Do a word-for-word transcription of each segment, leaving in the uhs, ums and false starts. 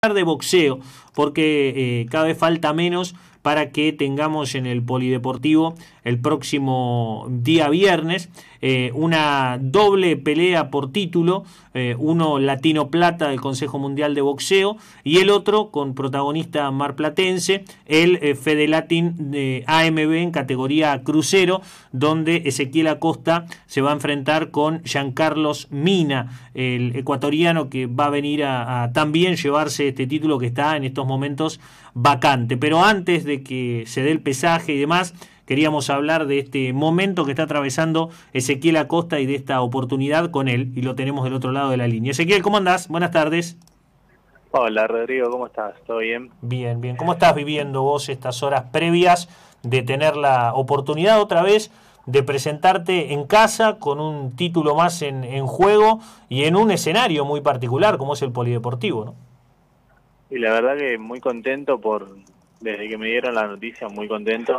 de boxeo, porque eh, cada vez falta menos para que tengamos en el Polideportivo el próximo día viernes eh, una doble pelea por título, eh, uno latino plata del Consejo Mundial de Boxeo y el otro con protagonista marplatense, el eh, Fede Latin de A M B en categoría crucero, donde Ezequiel Acosta se va a enfrentar con Giancarlos Mina, el ecuatoriano que va a venir a, a también llevarse este título que está en estos momentos vacante. Pero antes de que se dé el pesaje y demás, queríamos hablar de este momento que está atravesando Ezequiel Acosta y de esta oportunidad con él, y lo tenemos del otro lado de la línea. Ezequiel, ¿cómo andás? Buenas tardes. Hola Rodrigo, ¿cómo estás? ¿Todo bien? Bien, bien. ¿Cómo estás viviendo vos estas horas previas de tener la oportunidad otra vez de presentarte en casa con un título más en, en juego y en un escenario muy particular como es el Polideportivo, ¿no? Y la verdad que muy contento por, desde que me dieron la noticia, muy contento.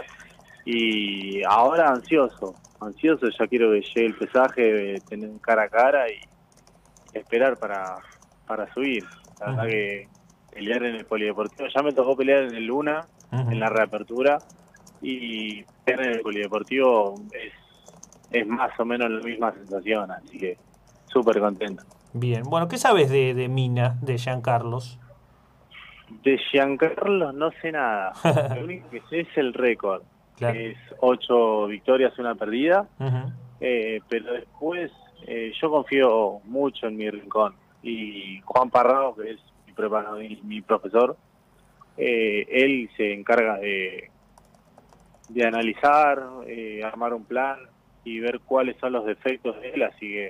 Y ahora ansioso, ansioso, ya quiero que llegue el pesaje, tener cara a cara y esperar para, para subir. La verdad Uh-huh. que pelear en el Polideportivo, ya me tocó pelear en el Luna, Uh-huh. en la reapertura, y pelear en el Polideportivo es, es más o menos la misma sensación, así que súper contento. Bien. Bueno, ¿qué sabes de, de Mina, de Giancarlos? De Giancarlos no sé nada. Lo único que sé es el récord, Claro. que es ocho victorias, una perdida. Uh-huh. Eh, pero después eh, yo confío mucho en mi rincón. Y Juan Parrado, que es mi, preparador, mi profesor, eh, él se encarga de, de analizar, eh, armar un plan y ver cuáles son los defectos de él. Así que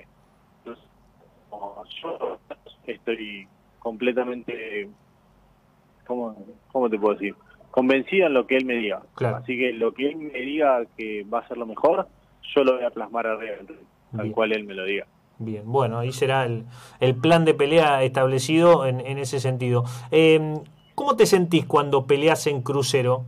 no, yo estoy completamente... ¿Cómo, ¿Cómo te puedo decir? Convencido en lo que él me diga. Claro. Así que lo que él me diga que va a ser lo mejor, yo lo voy a plasmar arriba, tal Bien. cual él me lo diga. Bien, bueno, ahí será el, el plan de pelea establecido en, en ese sentido. Eh, ¿Cómo te sentís cuando peleas en crucero?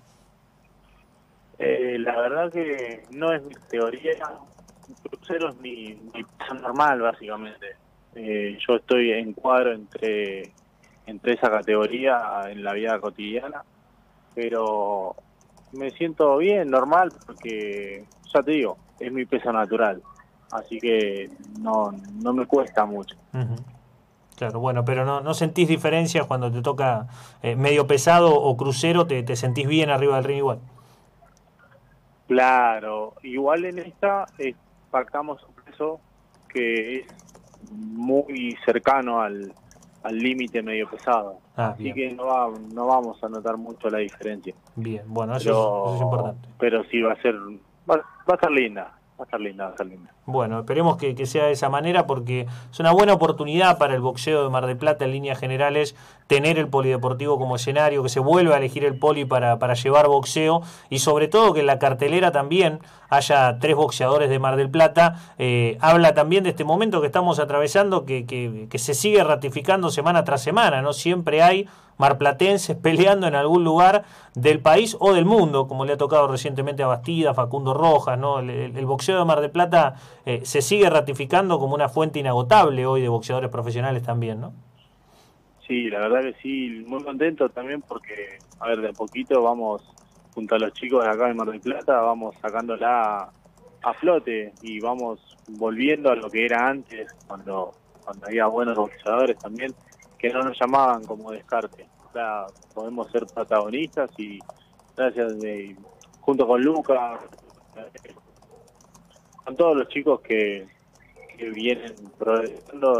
Eh, la verdad que no es mi teoría, crucero es mi, mi peso normal, básicamente. Eh, yo estoy en cuadro entre, entre esa categoría en la vida cotidiana, pero me siento bien, normal, porque ya te digo, es mi peso natural, así que no, no me cuesta mucho. Uh-huh. Claro, bueno, pero no, no sentís diferencias cuando te toca eh, medio pesado o crucero, te, te sentís bien arriba del ring igual. Claro, igual en esta eh, pactamos un peso que es muy cercano al al límite medio pesado, Ah, así bien, que no va, no vamos a notar mucho la diferencia, bien, bueno, eso es, eso es pero importante. pero sí va a ser va, va a estar linda, va a estar linda, va a estar linda. Bueno, esperemos que, que sea de esa manera porque es una buena oportunidad para el boxeo de Mar del Plata en líneas generales tener el Polideportivo como escenario, que se vuelva a elegir el Poli para, para llevar boxeo y sobre todo que en la cartelera también haya tres boxeadores de Mar del Plata. Eh, habla también de este momento que estamos atravesando que, que, que se sigue ratificando semana tras semana, ¿no? Siempre hay marplatenses peleando en algún lugar del país o del mundo, como le ha tocado recientemente a Bastida, Facundo Rojas, ¿no? El, el, el boxeo de Mar del Plata eh, se sigue ratificando como una fuente inagotable hoy de boxeadores profesionales también, ¿no? Sí, la verdad que sí, muy contento también porque, a ver, de a poquito vamos, junto a los chicos de acá de Mar del Plata, vamos sacándola a, a flote y vamos volviendo a lo que era antes, cuando, cuando había buenos boxeadores también, que no nos llamaban como descarte. O sea, podemos ser protagonistas y gracias, de, junto con Lucas, con todos los chicos que, que vienen progresando,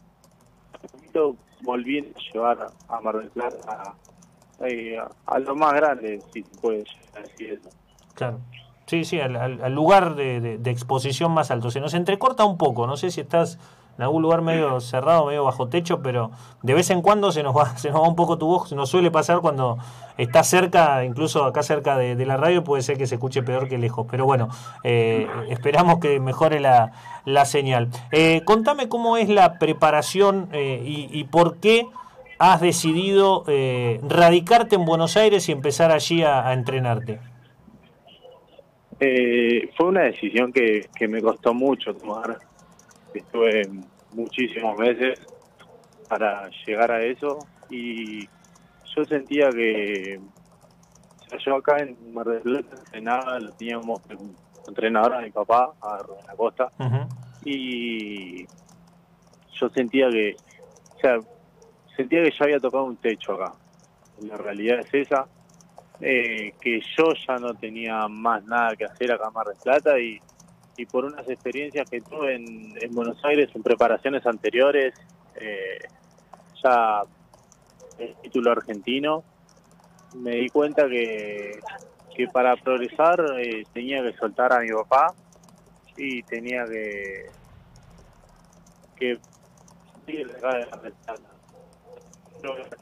volviendo a llevar a Mar del Plata a, a, a lo más grande, si se puede decir eso. Claro. Sí, sí, al, al, al lugar de, de, de exposición más alto. Se nos entrecorta un poco, no sé si estás en algún lugar medio cerrado, medio bajo techo, pero de vez en cuando se nos va, se nos va un poco tu voz. Nos suele pasar cuando está cerca, incluso acá cerca de, de la radio, puede ser que se escuche peor que lejos. Pero bueno, eh, esperamos que mejore la, la señal. Eh, contame cómo es la preparación eh, y, y por qué has decidido eh, radicarte en Buenos Aires y empezar allí a, a entrenarte. Eh, fue una decisión que, que me costó mucho tomar. Estuve muchísimos meses para llegar a eso y yo sentía que, o sea, yo acá en Mar del Plata entrenaba, lo teníamos un entrenador a mi papá, a Rubén Acosta, Uh-huh. y yo sentía que, o sea, sentía que ya había tocado un techo acá. La realidad es esa, eh, que yo ya no tenía más nada que hacer acá en Mar del Plata y, y por unas experiencias que tuve en, en Buenos Aires en preparaciones anteriores, eh, ya el título argentino, me di cuenta que, que para progresar eh, tenía que soltar a mi papá y tenía que, que sí, dejar de Mar del Plata. No voy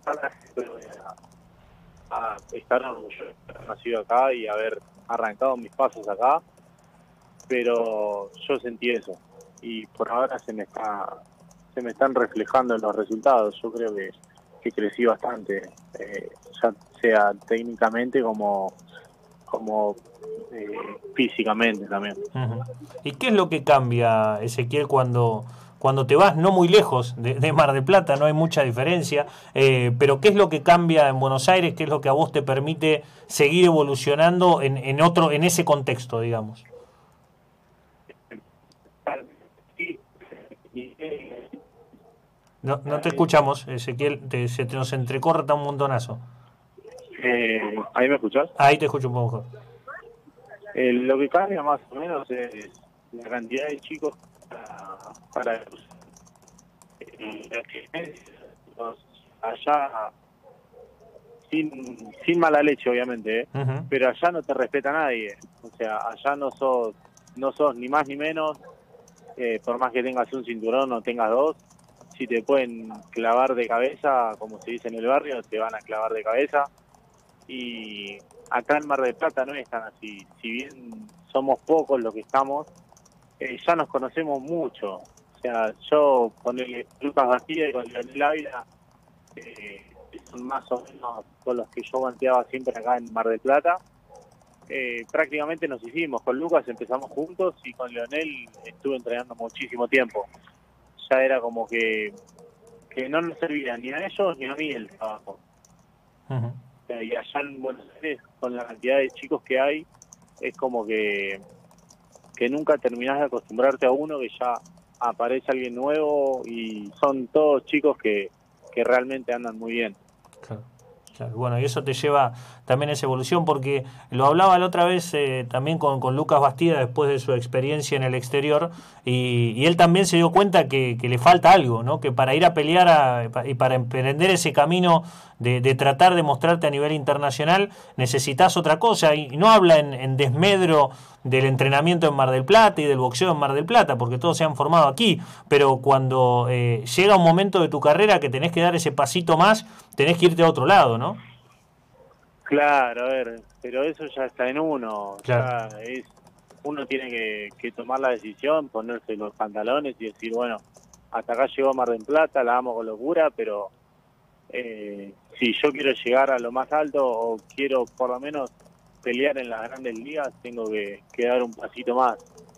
a, a estar orgulloso de haber nacido acá y haber arrancado mis pasos acá, pero yo sentí eso y por ahora se me está se me están reflejando en los resultados. Yo creo que, que crecí bastante, eh, ya sea técnicamente como como eh, físicamente también. Uh-huh. ¿Y qué es lo que cambia, Ezequiel, cuando, cuando te vas no muy lejos de, de Mar del Plata? No hay mucha diferencia, eh, pero ¿qué es lo que cambia en Buenos Aires? ¿Qué es lo que a vos te permite seguir evolucionando en, en otro, en ese contexto, digamos? No, no te escuchamos, Ezequiel, te, se te nos entrecorta un montonazo. Eh, ¿Ahí me escuchás? Ahí te escucho un poco mejor. Eh, lo que cambia más o menos es la cantidad de chicos para, para eh, la exigencia. Allá, sin, sin mala leche obviamente, ¿eh? Uh-huh. Pero allá no te respeta nadie. O sea, allá no sos, no sos ni más ni menos, eh, por más que tengas un cinturón o tengas dos, si te pueden clavar de cabeza, como se dice en el barrio, te van a clavar de cabeza. Y acá en Mar del Plata no es tan así. Si bien somos pocos los que estamos, eh, ya nos conocemos mucho. O sea, yo con el Lucas Bastida y con Leonel Ávila, eh, son más o menos con los que yo guanteaba siempre acá en Mar del Plata, eh, prácticamente nos hicimos. Con Lucas empezamos juntos y con Leonel estuve entrenando muchísimo tiempo. Ya era como que, que no nos servía ni a ellos ni a mí el trabajo. Uh-huh. Y allá en Buenos Aires, con la cantidad de chicos que hay, es como que, que nunca terminás de acostumbrarte a uno, que ya aparece alguien nuevo y son todos chicos que, que realmente andan muy bien. Claro. Claro, bueno, y eso te lleva también a esa evolución, porque lo hablaba la otra vez eh, también con, con Lucas Bastida después de su experiencia en el exterior, y, y él también se dio cuenta que, que le falta algo, ¿no? Que para ir a pelear a, y para emprender ese camino de, de tratar de mostrarte a nivel internacional, necesitas otra cosa, y no habla en, en desmedro del entrenamiento en Mar del Plata y del boxeo en Mar del Plata, porque todos se han formado aquí, pero cuando eh, llega un momento de tu carrera que tenés que dar ese pasito más, tenés que irte a otro lado, ¿no? Claro, a ver, pero eso ya está en uno, Claro. ya es, uno tiene que, que tomar la decisión, ponerse los pantalones y decir, bueno, hasta acá llegó Mar del Plata, la amo con locura, pero eh, si yo quiero llegar a lo más alto o quiero por lo menos pelear en las grandes ligas, tengo que, que dar un pasito más.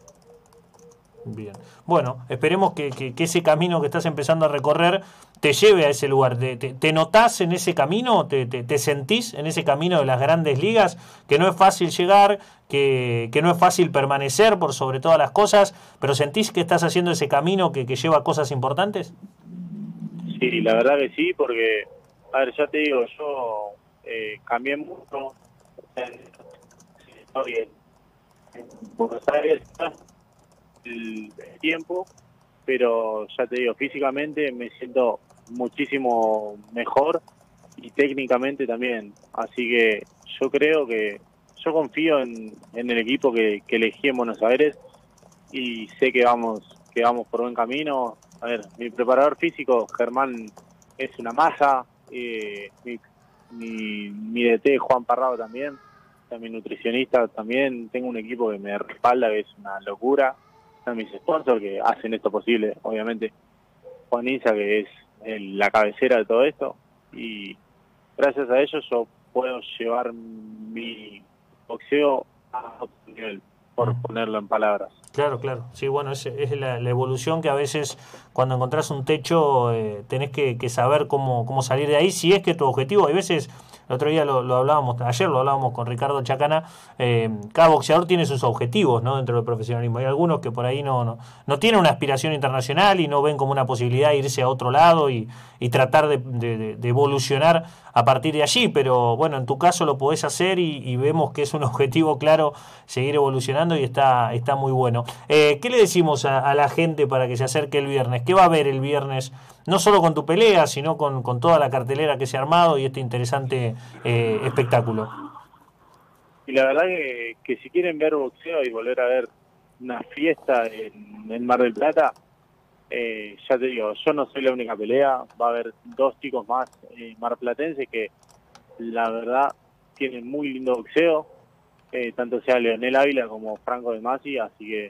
Bien. Bueno, esperemos que, que, que ese camino que estás empezando a recorrer te lleve a ese lugar. ¿Te, te, te notás en ese camino? ¿Te, te, te sentís en ese camino de las grandes ligas? Que no es fácil llegar, que, que no es fácil permanecer por sobre todas las cosas, pero ¿sentís que estás haciendo ese camino que, que lleva a cosas importantes? Sí, la verdad que sí, porque, a ver, ya te digo, yo eh, cambié mucho, estoy en, en Buenos Aires el, el tiempo, pero ya te digo, físicamente me siento muchísimo mejor y técnicamente también. Así que yo creo que yo confío en, en el equipo que, que elegí en Buenos Aires y sé que vamos que vamos por buen camino. A ver, mi preparador físico, Germán, es una masa, eh, mi, mi, mi D T, Juan Parrado también, o sea, mi nutricionista también, tengo un equipo que me respalda, que es una locura. Son mis sponsors que hacen esto posible, obviamente. Juan Inza, que es el, la cabecera de todo esto, y gracias a ellos yo puedo llevar mi boxeo a otro nivel. por ponerlo en palabras. Claro, claro. Sí, bueno, es, es la, la evolución que a veces cuando encontrás un techo eh, tenés que, que saber cómo, cómo salir de ahí, si es que tu objetivo, hay veces, el otro día lo, lo hablábamos, ayer lo hablábamos con Ricardo Chacana, eh, cada boxeador tiene sus objetivos, ¿no?, dentro del profesionalismo. Hay algunos que por ahí no, no, no tienen una aspiración internacional y no ven como una posibilidad irse a otro lado y, y tratar de, de, de evolucionar a partir de allí, pero bueno, en tu caso lo podés hacer y, y vemos que es un objetivo claro seguir evolucionando y está, está muy bueno. Eh, ¿Qué le decimos a, a la gente para que se acerque el viernes? ¿Qué va a haber el viernes? No solo con tu pelea, sino con, con toda la cartelera que se ha armado y este interesante eh, espectáculo. Y la verdad que, que si quieren ver boxeo y volver a ver una fiesta en, en Mar del Plata, eh, ya te digo, yo no soy la única pelea, va a haber dos chicos más eh, marplatenses que la verdad tienen muy lindo boxeo, eh, tanto sea Leonel Ávila como Franco de Masi, así que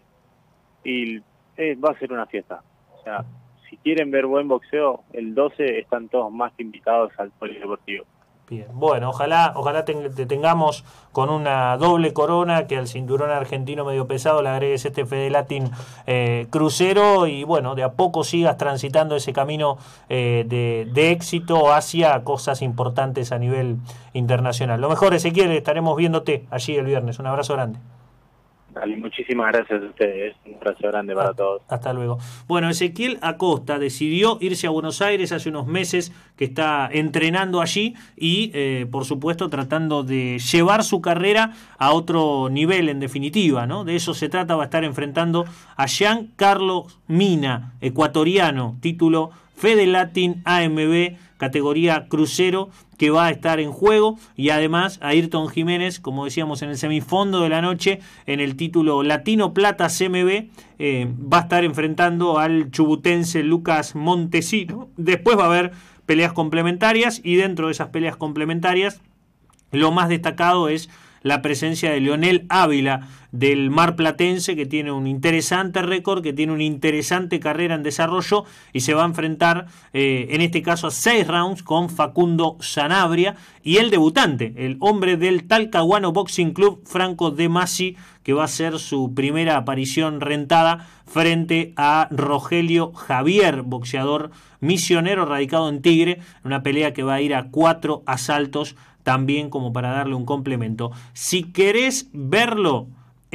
y eh, va a ser una fiesta. O sea, si quieren ver buen boxeo, el doce están todos más que invitados al polideportivo. Bien, bueno, ojalá ojalá te, te tengamos con una doble corona, que al cinturón argentino medio pesado le agregues este Fede Latin eh, crucero y bueno, de a poco sigas transitando ese camino eh, de, de éxito hacia cosas importantes a nivel internacional. Lo mejor, Ezequiel, estaremos viéndote allí el viernes. Un abrazo grande. Dale, muchísimas gracias a ustedes, un abrazo grande para hasta, todos. Hasta luego. Bueno, Ezequiel Acosta decidió irse a Buenos Aires hace unos meses, que está entrenando allí y eh, por supuesto tratando de llevar su carrera a otro nivel en definitiva, ¿no? De eso se trata, va a estar enfrentando a Giancarlo Mina, ecuatoriano, título Fede Latin A M B, categoría crucero, que va a estar en juego, y además a Ayrton Jiménez, como decíamos, en el semifondo de la noche, en el título Latino Plata C M B, eh, va a estar enfrentando al chubutense Lucas Montesino. Después va a haber peleas complementarias, y dentro de esas peleas complementarias, lo más destacado es la presencia de Leonel Ávila, del Mar Platense, que tiene un interesante récord, que tiene una interesante carrera en desarrollo, y se va a enfrentar eh, en este caso a seis rounds con Facundo Sanabria, y el debutante, el hombre del Talcahuano Boxing Club, Franco de Masi, que va a ser su primera aparición rentada frente a Rogelio Javier, boxeador misionero radicado en Tigre, una pelea que va a ir a cuatro asaltos también, como para darle un complemento. Si querés verlo,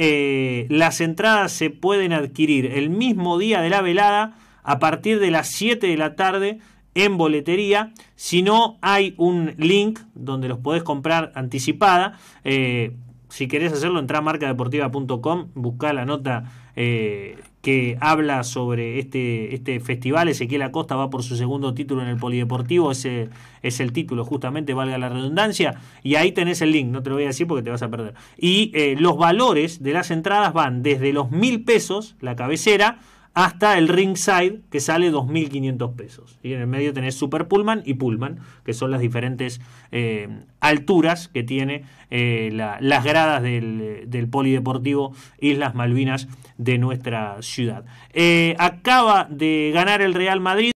eh, las entradas se pueden adquirir el mismo día de la velada a partir de las siete de la tarde en boletería. Si no, hay un link donde los podés comprar anticipada. Eh, si querés hacerlo, entrá a marca deportiva punto com, buscá la nota eh, que habla sobre este, este festival. Ezequiel Acosta va por su segundo título en el polideportivo, ese es el título justamente, valga la redundancia, y ahí tenés el link, no te lo voy a decir porque te vas a perder. Y eh, los valores de las entradas van desde los mil pesos, la cabecera, hasta el ringside, que sale dos mil quinientos pesos. Y en el medio tenés Super Pullman y Pullman, que son las diferentes eh, alturas que tiene eh, la, las gradas del, del polideportivo Islas Malvinas de nuestra ciudad. Eh, acaba de ganar el Real Madrid.